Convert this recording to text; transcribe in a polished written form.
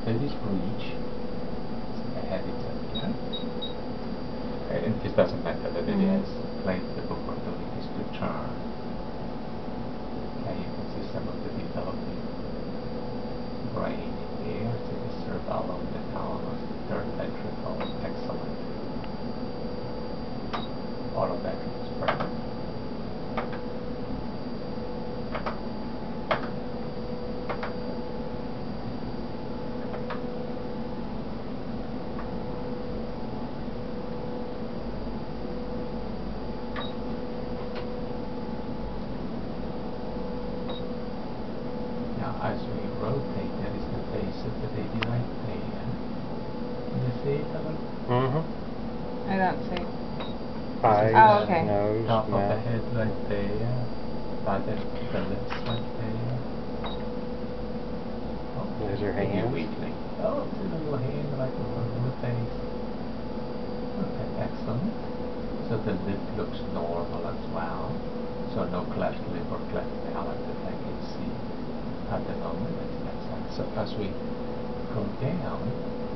after this reach, I have it here. And it doesn't matter that it is plate the book or the link is to turn. Okay, you can see some of the developing brain in there. So the cerebellum, the thalamus, the third ventricle, excellent. All of that is perfect. As we rotate, that is the face of the baby right there. Can you see it a little? I don't see. Eyes, oh, okay. Nose, top of the head right there. Bottom of the lips right there. Oh, there's your hand. Weakly. Oh, it's a little hand right in front of the face. Okay, excellent. So the lip looks normal as well. So no cleft lip or cleft palate that I can see at the moment. That's excellent. So as we go down,